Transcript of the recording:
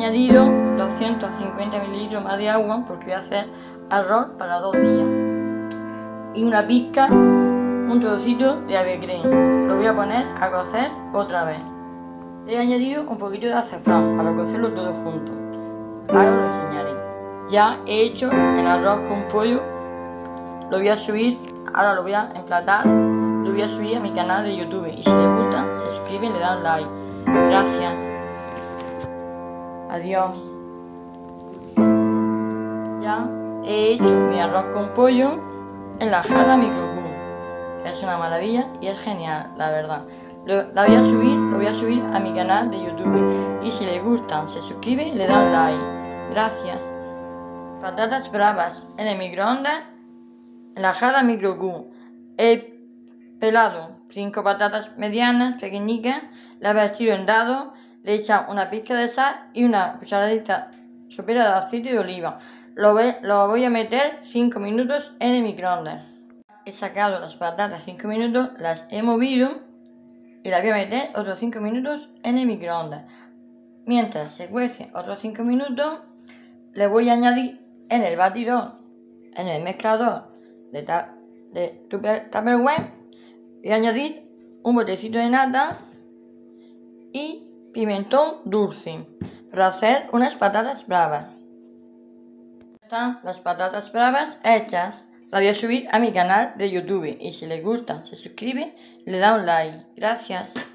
añadido 250 mililitros más de agua porque voy a hacer arroz para 2 días. Y una pizca, un trocito de ave creme. Lo voy a poner a cocer otra vez. He añadido un poquito de azafrán para cocerlo todo junto. Ahora lo enseñaré. Ya he hecho el arroz con pollo. Lo voy a subir, ahora lo voy a emplatar. Lo voy a subir a mi canal de YouTube. Y si les gusta, se suscriben y le dan like. Gracias. Adiós. Ya he hecho mi arroz con pollo en la jarra microbús. Es una maravilla y es genial, la verdad. Lo voy a subir a mi canal de YouTube. Y si les gustan, se suscriben y le dan like. Gracias. Patatas bravas en el microondas, en la jarra microbús. He pelado 5 patatas medianas, pequeñitas, las he vertido en dados, le he echado una pizca de sal y una cucharadita sopera de aceite de oliva. Lo voy a meter 5 minutos en el microondas. He sacado las patatas 5 minutos, las he movido y las voy a meter otros 5 minutos en el microondas. Mientras se cuece otros 5 minutos, le voy a añadir en el batidor, en el mezclador de Tupperware, voy a añadir un botecito de nata y pimentón dulce para hacer unas patatas bravas. Están las patatas bravas hechas. Las voy a subir a mi canal de YouTube y si les gustan se suscriben y le dan un like. Gracias.